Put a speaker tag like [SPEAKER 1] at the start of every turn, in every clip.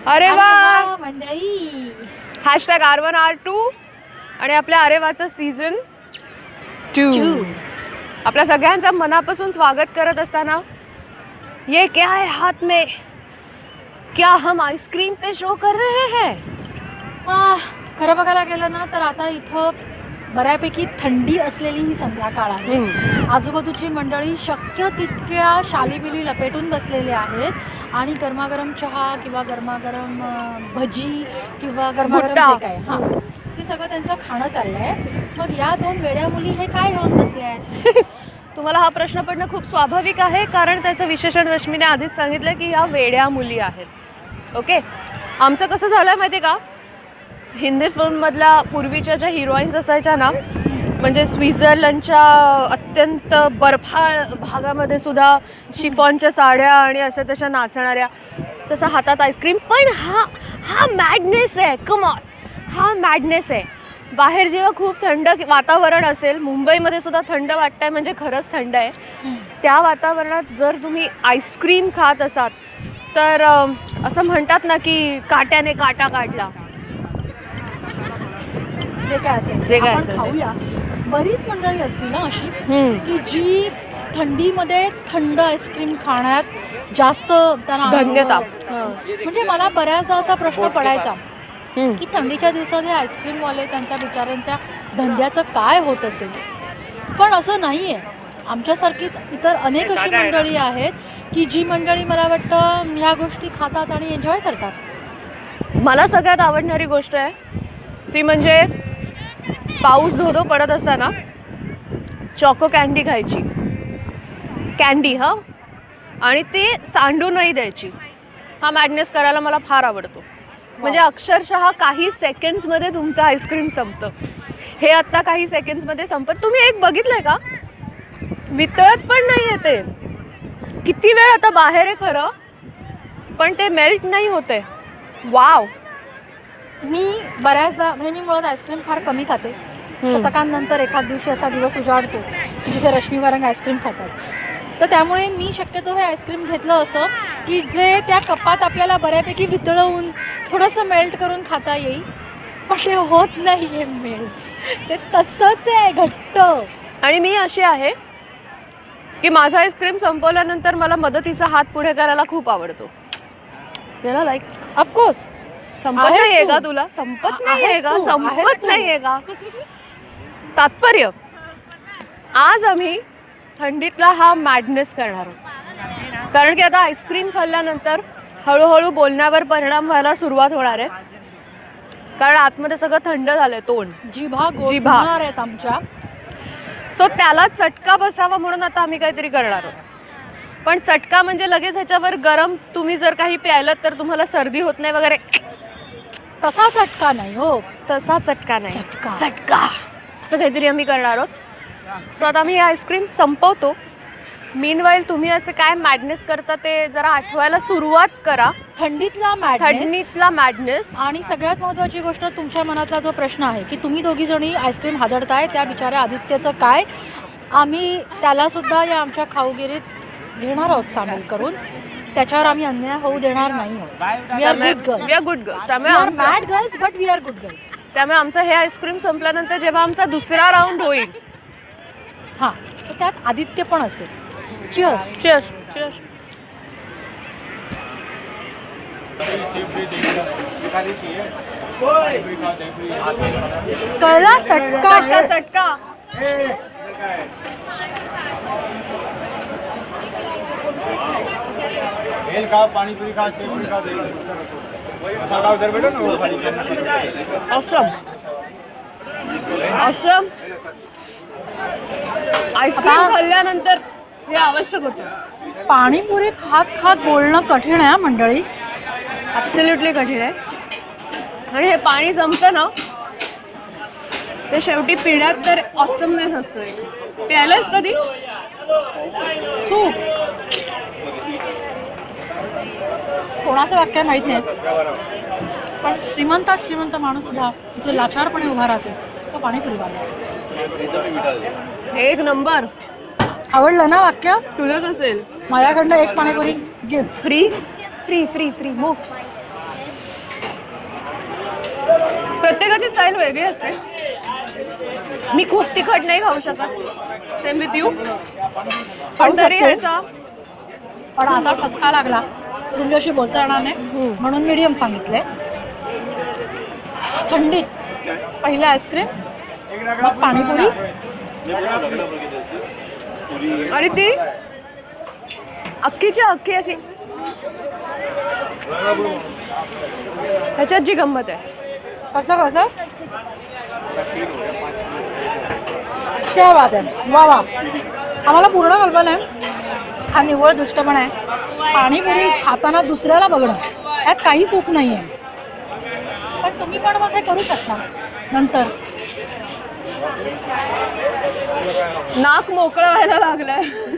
[SPEAKER 1] अरे वा
[SPEAKER 2] मंडळी,
[SPEAKER 1] #R1R2 आणि आपल्या अरेवाचं सीझन 2 आपल्या सगळ्यांचं मनापासून स्वागत करत असताना ये क्या है हाथ में, क्या हम आइसक्रीम पे शो कर रहे हैं?
[SPEAKER 2] खरं बघायला गेलं ना तर आता इथं बऱ्यापैकी थंडी असलेली ही संध्याकाळ आहे. आजूबाजूची मंडळी शक्य तितक्या शालीबिली लपेटून बसलेले आहेत आणि गरमागरम चहा किंवा गरमागरम भजी किंवा गरमागरम जे काय ते सगळं त्यांचं खाणं चाललंय. मग या दोन वेड्या मुली हे काय घेऊन बसले आहेत?
[SPEAKER 1] तुम्हाला हा प्रश्न पडणं खूप स्वाभाविक आहे, कारण त्याचं विशेषण रश्मीने आधीच सांगितलं की ह्या वेड्या मुली आहेत. ओके, आमचं कसं झालं माहिती का, हिंदी फिल्ममधल्या पूर्वीच्या ज्या हिरोईन्स असायच्या ना, म्हणजे स्वित्झर्लंडच्या अत्यंत बर्फाळ भागामध्ये सुद्धा शिफॉनच्या साड्या आणि अशा तशा नाचणाऱ्या, तसं हातात आईस्क्रीम. पण हा मॅडनेस आहे. कम ऑन, हा मॅडनेस आहे. बाहेर जेव्हा खूप थंड वातावरण असेल, मुंबईमध्ये सुद्धा थंड वाटतंय म्हणजे खरंच थंड आहे, त्या वातावरणात जर तुम्ही आईस्क्रीम खात असाल तर असं म्हणतात ना की काट्याने काटा काढला.
[SPEAKER 2] जे काय असेल खाऊया. बरीच मंडळी असतील ना अशी की जी थंडीमध्ये थंड आईस्क्रीम खाण्यात जास्त त्यांना
[SPEAKER 1] धन्यता.
[SPEAKER 2] म्हणजे मला बऱ्याचदा असा प्रश्न पडायचा की थंडीच्या दिवसात हे आईस्क्रीमवाले त्यांच्या बिचाऱ्यांच्या धंद्याचं काय होत असेल. पण असं नाही आहे. आमच्यासारखीच इतर अनेक अशी मंडळी आहेत की जी मंडळी मला वाटतं ह्या गोष्टी खातात आणि एन्जॉय करतात.
[SPEAKER 1] मला सगळ्यात आवडणारी गोष्ट आहे ती म्हणजे पाऊस धोधो पडत असताना चॉको कँडी खायची. कँडी आणि ते सांडूनही द्यायची. हा मॅडनेस करायला मला फार आवडतो. म्हणजे अक्षरशः काही सेकंड्समध्ये तुमचं आईस्क्रीम संपतं. हे आत्ता काही सेकंड्समध्ये संपत. तुम्ही एक बघितलंय का, वितळत पण नाही येते. किती वेळ आता बाहेर आहे खरं, पण ते मेल्ट नाही होते. वाव.
[SPEAKER 2] मी बऱ्याचदा म्हणजे मी मुळात आईस्क्रीम फार कमी खाते. शतकांनंतर एखाद दिवशी असा दिवस उजाडतो जिथे रश्मीवरंग आईस्क्रीम खातात. तर त्यामुळे मी शक्यतो हे आईस्क्रीम घेतलं असं की जे त्या कपात आपल्याला बऱ्यापैकी वितळवून थोडंसं मेल्ट करून खाता येईल. पण ते होत नाही आहे मेल्ट, ते तसंच आहे घट्ट.
[SPEAKER 1] आणि मी अशी आहे की माझा आईस्क्रीम संपवल्यानंतर मला मदतीचा हात पुढे करायला खूप आवडतो. त्याला लाईक ऑफकोर्स संपत नाहीये का तुला, संपत नाहीये का, संपत नाहीये का. तात्पर्य, आज आम्ही थंडीतला हा मॅडनेस करणार आहोत. कारण की आता आईस्क्रीम खाल्ल्यानंतर हळूहळू बोलण्यावर परिणाम व्हायला सुरुवात होणार आहे. कारण आतमध्ये सगळं थंड झालंय, तोंड जिभा
[SPEAKER 2] आहेत आमच्या.
[SPEAKER 1] सो त्याला चटका बसावा म्हणून आता आम्ही काहीतरी करणार आहोत. पण चटका म्हणजे लगेच ह्याच्यावर गरम तुम्ही जर काही प्यायलात तर तुम्हाला सर्दी होत नाही वगैरे,
[SPEAKER 2] तसा चटका नाही. हो,
[SPEAKER 1] तसा चटका नाही, चटका असं काहीतरी आम्ही करणार आहोत. सो आता आम्ही हे आईस्क्रीम संपवतो. मीनवाईल तुम्ही असं काय मॅडनेस करता ते जरा आठवायला सुरुवात करा.
[SPEAKER 2] थंडीतला
[SPEAKER 1] मॅडनेस.
[SPEAKER 2] आणि सगळ्यात महत्त्वाची गोष्ट, तुमच्या मनातला जो प्रश्न आहे की तुम्ही दोघी जणी आईस्क्रीम हादरताय त्या बिचाऱ्या आदित्यचं काय, आम्ही त्याला सुद्धा या आमच्या खाऊगिरीत घेणार आहोत सामील करून. त्याच्यावर आम्ही अन्याय होऊ देणार नाही आहोत. We are good girls. Mad girls but we are good girls.
[SPEAKER 1] त्यामुळे आमचं हे आईस्क्रीम संपल्यानंतर जेव्हा आमचा दुसरा राऊंड होईल,
[SPEAKER 2] तर त्यात आदित्य पण असेल. चिअर्स.
[SPEAKER 1] चिअर्स. चिअर्स.
[SPEAKER 2] कळला, चटका
[SPEAKER 1] चटका.
[SPEAKER 3] भेल खा, पानी पूरी खा, सेव पूरी खा, मसाला उधर बैठो ना, वो खाली
[SPEAKER 1] ऑसम. ऑसम. आईस्क्रीम खाल्ल्यानंतर हे आवश्यक होतं.
[SPEAKER 2] पाणीपुरी खात खात बोलणं कठीण आहे मंडळी,
[SPEAKER 1] ॲब्सोल्युटली कठीण आहे. आणि हे पाणी जमतं ना ते शेवटी पिण्यात तर ऑसमनेस असतोय. प्यायलंच कधी
[SPEAKER 2] सूप. कोणाचं वाक्य माहीत नाही, पण श्रीमंत माणूस सुद्धा इथे लाचारपणे उभा राहतो तो पाणीपुरीवाला.
[SPEAKER 1] एक नंबर.
[SPEAKER 2] आवडलं ना वाक्य?
[SPEAKER 1] तुला कसेल?
[SPEAKER 2] माझ्याकडनं एक panipuri
[SPEAKER 1] free free free free move. प्रत्येकाची स्टाईल वेगळी असते. मी खूप तिखट नाही खाऊ शकत, सेम विथ यू. पण तरी ह्याचा
[SPEAKER 2] पण आता ठसका लागला तुमच्याशी बोलता येणार नाही म्हणून मीडियम सांगितले. थंडीत पहिला आईस्क्रीम, मग पाणीपुरी,
[SPEAKER 1] आणि ती अख्खीच्या अख्खी अशी. ह्याच्यात जी गंमत आहे.
[SPEAKER 2] कसं कसं क्या बात आहे, वा वा. आम्हाला पूर्ण कल्पना आहे हा निव्वळ दुष्टपणा आहे. पाणीपुरी खाताना दुसऱ्याला बघणं यात काही सुख नाही आहे. पण तुम्ही पण मग हे करू शकता नंतर.
[SPEAKER 1] नाक मोकळं व्हायला लागलंय.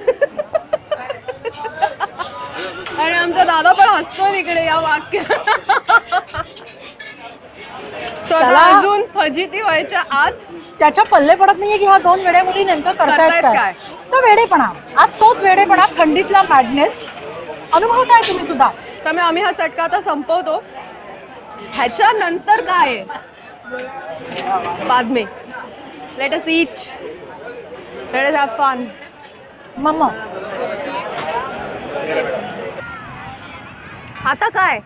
[SPEAKER 1] आणि आमचा दादा पण हसतो तिकडे या वाक्यात. स्वतः अजून फजिती व्हायच्या आत
[SPEAKER 2] त्याच्या पल्ले पडत नाहीये की ह्या दोन वेड्या मुली नेमकं करतायत काय. तो वेडेपणा, आज तोच वेडेपणा, थंडीतला मॅडनेस अनुभवताय तुम्ही सुद्धा.
[SPEAKER 1] त्यामुळे आम्ही हा चटका आता संपवतो. ह्याच्या नंतर काय बाद में let us eat, let us have fun.
[SPEAKER 2] मम्मा
[SPEAKER 1] आता काय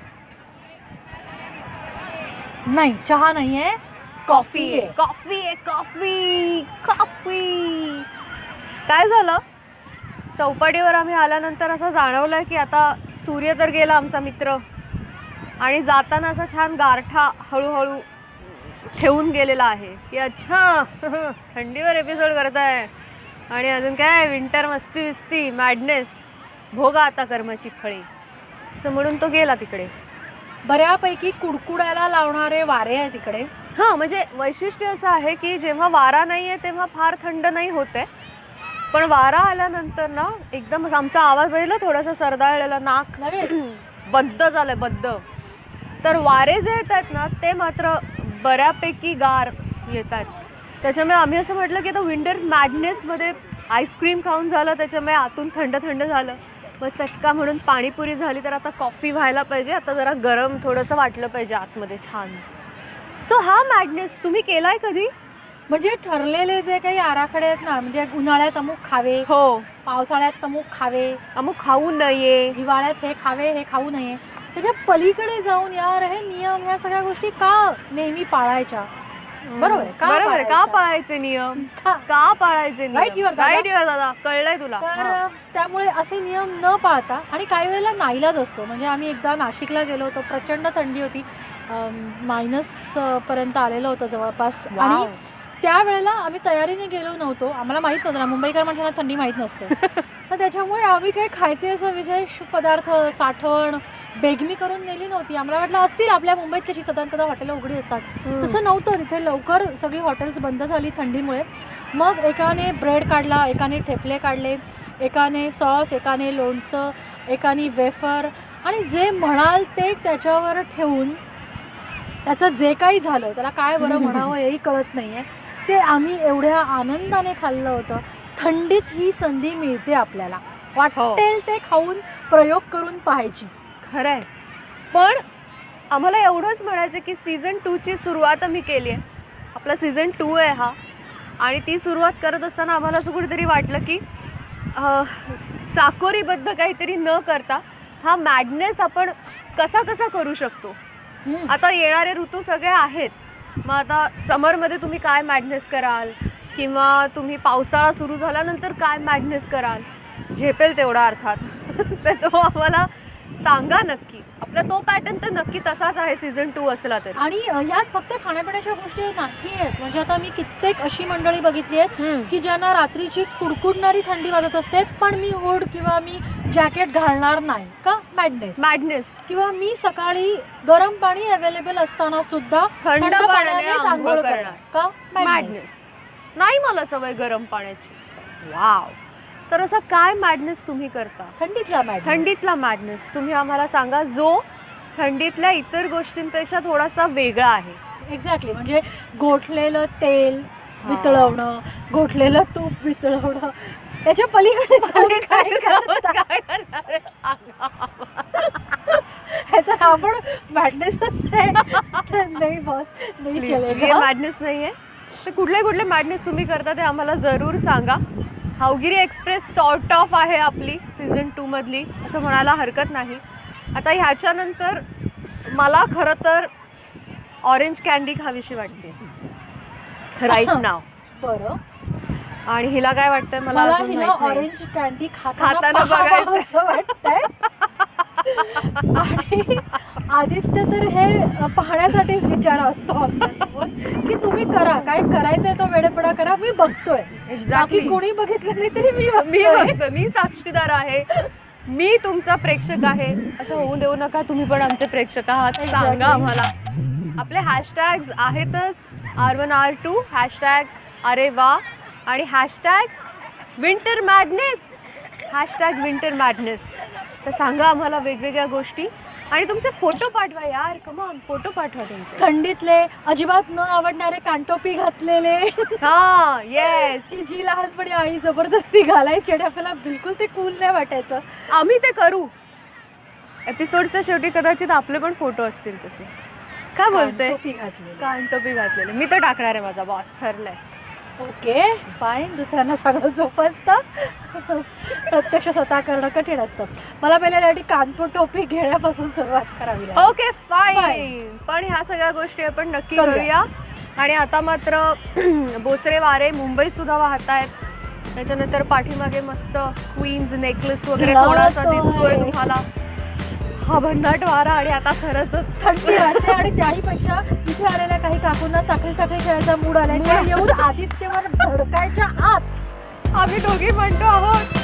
[SPEAKER 2] नाही, चहा नाहीये,
[SPEAKER 1] कॉफी आहे. कॉफी आहे, कॉफी कॉफी. काय झालं, चौपाटीवर आम्ही आल्यानंतर असं जाणवलं की आता सूर्य तर गेला आमचा मित्र, आणि जाताना असा छान गारठा हळूहळू ठेवून गेलेला आहे की अच्छा थंडीवर एपिसोड करताय आणि अजून काय विंटर मस्ती विस्ती मॅडनेस भोगा आता कर्माची फळी, असं म्हणून तो गेला तिकडे.
[SPEAKER 2] बऱ्यापैकी कुडकुडायला लावणारे वारे आहे तिकडे.
[SPEAKER 1] हां, म्हणजे वैशिष्ट्य असं आहे की जेव्हा वारा नाही आहे तेव्हा फार थंड नाही होते, पण वारा आल्यानंतर ना एकदम आमचा आवाज बघितला थोडासा सरदाळलेला, नाक बद्ध झालं बद्ध. तर वारे जे येत आहेत ना ते मात्र बऱ्यापैकी गार येत आहेत. त्याच्यामुळे आम्ही असं म्हटलं की आता विंटर मॅडनेसमध्ये आईस्क्रीम खाऊन झालं, त्याच्यामुळे आतून थंड थंड झालं, मग चटका म्हणून पाणीपुरी झाली, तर आता कॉफी व्हायला पाहिजे, आता जरा गरम थोडंसं वाटलं पाहिजे आतमध्ये छान. सो हा मॅडनेस तुम्ही केलाय कधी?
[SPEAKER 2] म्हणजे ठरलेले जे काही आराखडे आहेत ना, म्हणजे उन्हाळ्यात अमुक खावे,
[SPEAKER 1] हो,
[SPEAKER 2] पावसाळ्यात अमुक खावे,
[SPEAKER 1] अमुक खाऊ नये,
[SPEAKER 2] हिवाळ्यात हे खावे हे खाऊ नये, त्याच्या पलीकडे जाऊन यार हे नियम ह्या सगळ्या गोष्टी का नेहमी पाळायच्या? बरोबर आहे,
[SPEAKER 1] का पाळायचे नियम, का पाळायचे नियम? राईट दादा, कळलंय तुला.
[SPEAKER 2] तर त्यामुळे असे नियम न पाळता, आणि काही वेळेला नाईलाज असतो. म्हणजे आम्ही एकदा नाशिकला गेलो होतो, प्रचंड थंडी होती, मायनस पर्यंत आलेलं होतं जवळपास, आणि त्यावेळेला आम्ही तयारीने गेलो नव्हतो, आम्हाला माहीत नव्हतं ना, मुंबईकर माणसांना थंडी माहीत नसते. तर त्याच्यामुळे आम्ही काही खायचे असं विशेष पदार्थ साठवण बेगमी करून नेली नव्हती. आम्हाला वाटलं असतील आपल्या मुंबईत कशी साधारणतः हॉटेल उघडी असतात, तसं नव्हतं. तिथे लवकर सगळी हॉटेल्स बंद झाली थंडीमुळे. मग एकाने ब्रेड काढला, एकाने ठेपले काढले, एकाने सॉस, एकाने लोणचं, एकाने वेफर, आणि जे म्हणाल ते त्याच्यावर ठेवून त्याचं जे काही झालं त्याला काय बरं म्हणावं हेही कळत नाही आहे, ते आम्ही एवढ्या आनंदाने खाल्लं होतं. थंडीत ही संधी मिळते आपल्याला, वाटेल ते खाऊन प्रयोग करून पाहायची.
[SPEAKER 1] खरं आहे. पण आम्हाला एवढंच म्हणायचं की सीझन 2ची सुरुवात आम्ही केली आहे, आपला सीझन 2 आहे हा, आणि ती सुरुवात करत असताना आम्हाला असं कुठेतरी वाटलं की चाकोरीबद्ध काहीतरी न करता हा मॅडनेस आपण कसा कसा करू शकतो. आता येणारे ऋतू सगळे आहेत, मग आता समरमध्ये तुम्ही काय मॅडनेस कराल, किंवा तुम्ही पावसाळा सुरू झाल्यानंतर काय मॅडनेस कराल, झेपेल तेवढा अर्थात. तर तो आम्हाला सांगा नक्की. आपला तो पॅटर्न तर नक्की तसाच आहे सीझन 2 असला तरी.
[SPEAKER 2] आणि यात फक्त खाण्यापिण्याच्या गोष्टी नाही आहेत. म्हणजे आता मी कित्येक अशी मंडळी बघितली आहेत की ज्यांना रात्रीची कुडकुडणारी थंडी वाजत असते, पण मी हुड किंवा मी जॅकेट घालणार नाही का, मॅडनेस. किंवा मी सकाळी गरम पाणी अवेलेबल असताना सुद्धा थंड पाण्याने आंघोळ करणार का, मॅडनेस.
[SPEAKER 1] नाही मला सवय गरम पाण्याची. वाव. तर असं काय मॅडनेस तुम्ही करता? थंडीतला मॅडनेस तुम्ही आम्हाला सांगा, जो थंडीतल्या इतर गोष्टींपेक्षा थोडासा वेगळा आहे.
[SPEAKER 2] एक्झॅक्टली. म्हणजे गोठलेलं तेल वितळवणं, गोठलेलं तूप वितळवणं, त्याच्या पलीकडे काय ह्याचा आपण मॅडनेसच नहीं बॉस, नहीं
[SPEAKER 1] प्लीज, ये
[SPEAKER 2] चलेगा.
[SPEAKER 1] मॅडनेस नाही आहे. तर कुठले कुठले मॅडनेस तुम्ही करता ते आम्हाला जरूर सांगा. हावगिरी एक्सप्रेस सॉर्ट ऑफ आहे आपली सीझन 2 मधली, असं म्हणायला हरकत नाही. आता ह्याच्यानंतर मला खरं तर ऑरेंज कॅन्डी खावीशी वाटते राईट नाव.
[SPEAKER 2] बरं,
[SPEAKER 1] आणि हिला काय वाटतंय मला
[SPEAKER 2] मला
[SPEAKER 1] अजून
[SPEAKER 2] हिला
[SPEAKER 1] माहित नाही.
[SPEAKER 2] ऑरेंज कॅन्डी
[SPEAKER 1] खाताना
[SPEAKER 2] खाताना
[SPEAKER 1] बघायचं.
[SPEAKER 2] असं वाटतंय. आणि आदित्य तर हे पाहण्यासाठीच विचार असतो आमच्यासमोर की तुम्ही करा, काय करायचंय तो वेडेपणा करा, मी बघतोय.
[SPEAKER 1] एक्झॅक्टली,
[SPEAKER 2] बाकी कोणी बघितलं नाही तरी मी
[SPEAKER 1] बघतोय, मी साक्षीदार आहे, मी तुमचा प्रेक्षक आहे. असं होऊ देऊ नका, तुम्ही पण आमचे प्रेक्षक आहात. सांगा आम्हाला. आपले हॅशटॅग्स आहेतच R1 R2, हॅशटॅग अरे वा आणि hashtag winter madness, hashtag winter madness. तर सांगा आम्हाला वेगवेगळ्या गोष्टी आणि तुमचे फोटो पाठवा यार, कमॉन फोटो पाठवा तुमचे.
[SPEAKER 2] थंडीतले अजिबात न आवडणारे कानटोपी घातलेले,
[SPEAKER 1] हां येस,
[SPEAKER 2] जी लहानपणी आई जबरदस्ती घालायची आणि आपल्याला बिलकुल ते कूल नाही वाटायचं.
[SPEAKER 1] आम्ही ते करू. एपिसोडच्या शेवटी कदाचित आपले पण फोटो असतील तसे. काय बोलते?
[SPEAKER 2] कानटोपी घातलेली.
[SPEAKER 1] कानटोपी घातलेले मी तर टाकणार आहे, माझा बॉस ठरलाय.
[SPEAKER 2] ओके फाईन, दुसऱ्यांना सगळं झोपसतं, प्रत्यक्ष स्वतः करणं कठीण असतं. मला पहिल्या त्यासाठी कानपूर टोपी घेण्यापासून सुरुवात करावी लागेल.
[SPEAKER 1] ओके फाईन, पण ह्या सगळ्या गोष्टी आपण नक्की करूया. आणि आता मात्र बोचरे वारे मुंबईत सुद्धा वाहत आहेत. त्याच्यानंतर पाठीमागे मस्त क्वीन्स नेकलेस वगैरे थोडासा दिसतोय तुम्हाला, हा भन्नाट वारा. आणि आता खरंच
[SPEAKER 2] थंडी वाटते आणि त्याहीपेक्षा इथे आलेल्या काही काकूंना साखळी साखळी खेळायचा मूड आलाय. येऊन आदित्यवर धडकायच्या आत
[SPEAKER 1] आम्ही दोघी म्हणतो आहोत